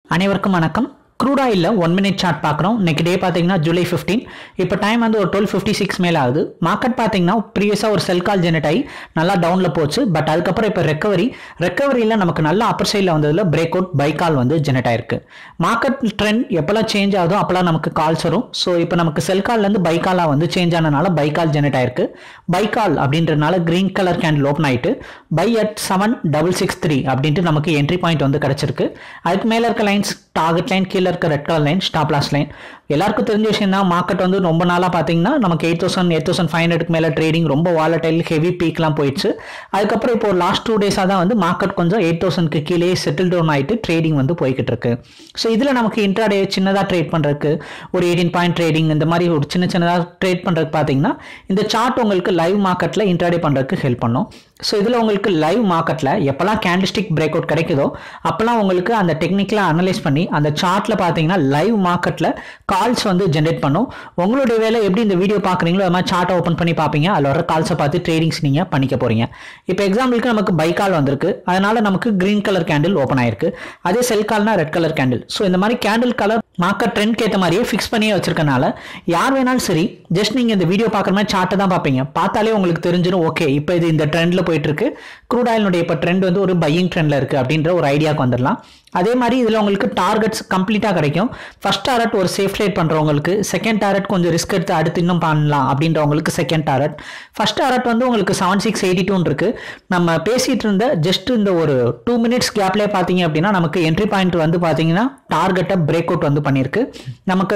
அனைவருக்கும் வணக்கம். Crude ஆயில்ல 1 minute chart பார்க்குறோம். இன்னைக்கு டே பார்த்தீங்கன்னா ஜூலை 15. இப்போ டைம் வந்து ஒரு 12:56 மேலே ஆகுது. மார்க்கெட் பார்த்தீங்கன்னா ப்ரீவியஸாக ஒரு செல் கால் ஜெனரேட் ஆகி நல்லா டவுனில் போச்சு. பட் அதுக்கப்புறம் இப்போ ரெக்கவரியில் நமக்கு நல்ல அப்பர் சைடில் வந்ததில் பிரேக் அவுட் பை கால் வந்து ஜெனரேட் ஆயிருக்கு. மார்க்கெட் ட்ரெண்ட் எப்போல்லாம் சேஞ்ச் ஆகுதோ அப்போல்லாம் நமக்கு கால்ஸ் வரும். ஸோ இப்போ நமக்கு செல் கால்லேருந்து பை காலாக வந்து சேஞ்ச் ஆனதுனால பை கால் ஜெனரேட் ஆயிருக்கு. பை கால் அப்படின்றதுனால கிரீன் கலர் கேண்டில் ஓப்பன் ஆயிட்டு பை அட் 7663 அப்படின்ட்டு நமக்கு என்ட்ரி பாயிண்ட் வந்து கிடைச்சிருக்கு. அதுக்கு மேலே இருக்க லைன்ஸ் டார்கெட் லைன், கீழே இருக்க red colour line stop loss line. எல்லாருக்கும் தெரிஞ்ச விஷயம் தான். மார்க்கெட் வந்து ரொம்ப நாளாக பார்த்தீங்கன்னா நமக்கு 8,500 மேலே ட்ரேடிங் ரொம்ப வாலடைல் ஹெவி பீக்லாம் போயிடுச்சு. அதுக்கப்புறம் இப்போ லாஸ்ட் 2 டேஸாக தான் வந்து மார்க்கெட் கொஞ்சம் 8,000க்கு கீழே செட்டில் டவுன் ஆகிட்டு ட்ரேடிங் வந்து போய்கிட்டு இருக்கு. ஸோ இதில் நமக்கு இன்ட்ராடே சின்னதாக ட்ரேட் பண்ணுறதுக்கு ஒரு 18 பாயிண்ட் ட்ரேடிங் இந்த மாதிரி ஒரு சின்னதாக ட்ரேட் பண்ணுறதுக்கு பார்த்தீங்கன்னா இந்த சார்ட் உங்களுக்கு லைவ் மார்க்கெட்டில் இன்ட்ராடே பண்ணுறதுக்கு ஹெல்ப் பண்ணும். ஸோ இதில் உங்களுக்கு லைவ் மார்க்கெட்டில் எப்போல்லாம் கேண்டில்ஸ்டிக் பிரேக் அவுட் கிடைக்குதோ அப்போல்லாம் உங்களுக்கு அந்த டெக்னிக்கலாக அனலைஸ் பண்ணி அந்த சார்ட்டில் பார்த்தீங்கன்னா லைவ் மார்க்கெட்டில் கால்ஸ் வந்து ஜென்ரேட் பண்ணும். உங்களுடைய வேலை எப்படி இந்த வீடியோ பார்க்குறீங்களோ அது மாதிரி சார்ட்டை ஓப்பன் பண்ணி பார்ப்பீங்க. அதில் வர கால்ஸை பார்த்து ட்ரேடிங்ஸ் நீங்கள் பண்ணிக்க போகிறீங்க. இப்போ எக்ஸாம்பிளுக்கு நமக்கு பை கால் வந்திருக்கு. அதனால் நமக்கு கிரீன் கலர் கேண்டில் ஓப்பன் ஆயிருக்கு. அதே செல் கால்னா ரெட் கலர் கேண்டில். ஸோ இந்த மாதிரி கேண்டில் கலர் மார்க்கெட் ட்ரெண்ட்க்கு ஏற்ற மாதிரியே ஃபிக்ஸ் பண்ணியே வச்சிருக்கனால யார் வேணாலும் சரி ஜஸ்ட் நீங்கள் இந்த வீடியோ பார்க்குற மாதிரி சார்ட்டை தான் பார்ப்பீங்க. பார்த்தாலே உங்களுக்கு தெரிஞ்சிடும் ஓகே இப்போ இது இந்த ட்ரெண்டில் போயிட்டு இருக்கு. க்ரூட் ஆயிலுடைய இப்போ ட்ரெண்ட் வந்து ஒரு பையிங் ட்ரெண்டில் இருக்குது அப்படின்ற ஒரு ஐடியாவுக்கு வந்துடலாம். அதே மாதிரி இதில் உங்களுக்கு டார்கெட்ஸ் கம்ப்ளீட்டாக கிடைக்கும். ஃபர்ஸ்ட் டாரட் ஒரு சேஃப் ட்ரேட் பண்ணுறவங்களுக்கு, செகண்ட் டாரட் கொஞ்சம் ரிஸ்க் எடுத்து அடுத்து இன்னும் பண்ணலாம் அப்படின்றவங்களுக்கு செகண்ட் டாரட். ஃபர்ஸ்ட் டாரட் வந்து உங்களுக்கு 7682 இருக்கு. நம்ம பேசிட்டு இருந்த ஜஸ்ட் இந்த ஒரு 2 மினிட்ஸ் கேப்லேயே பார்த்தீங்க அப்படின்னா நமக்கு என்ட்ரி பாயிண்ட் வந்து பார்த்தீங்கன்னா டார்கெட்டை பிரேக் அவுட் வந்து பண்ணியிருக்கு. நமக்கு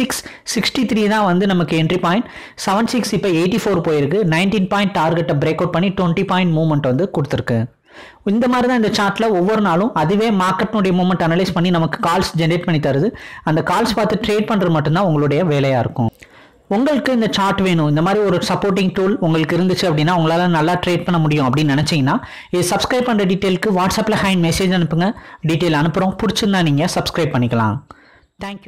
7663 தான் வந்து நமக்கு என்ட்ரி பாயிண்ட். 76 இப்போ 84 போயிருக்கு. 19 பாயிண்ட் டார்கெட்டை பிரேக் அவுட் பண்ணி 20 பாயிண்ட் மூவ்மெண்ட் வந்து கொடுத்துருக்கு. இந்த மாதிரி தான் இந்த சார்ட்டில் ஒவ்வொரு நாளும் அதுவே மார்க்கெட்னுடைய மூவ்மெண்ட் அனலைஸ் பண்ணி நமக்கு கால்ஸ் ஜென்ரேட் பண்ணி தருது. அந்த கால்ஸ் பார்த்து ட்ரேட் பண்ணுறது மட்டும்தான் உங்களுடைய வேலையாக இருக்கும். உங்களுக்கு இந்த சார்ட் வேணும், இந்த மாதிரி ஒரு சப்போர்ட்டிங் டூல் உங்களுக்கு இருந்துச்சு அப்படின்னா உங்களால் நல்லா ட்ரேட் பண்ண முடியும் அப்படின்னு நினச்சிங்கன்னா இது சப்ஸ்கிரைப் பண்ணுற டீட்டெயிலுக்கு வாட்ஸ்அப்பில் ஹேண்ட் மெசேஜ் அனுப்புங்க. டீட்டெயில் அனுப்புகிறோம். பிடிச்சிருந்தா நீங்கள் சப்ஸ்கிரைப் பண்ணிக்கலாம். தேங்க்யூ.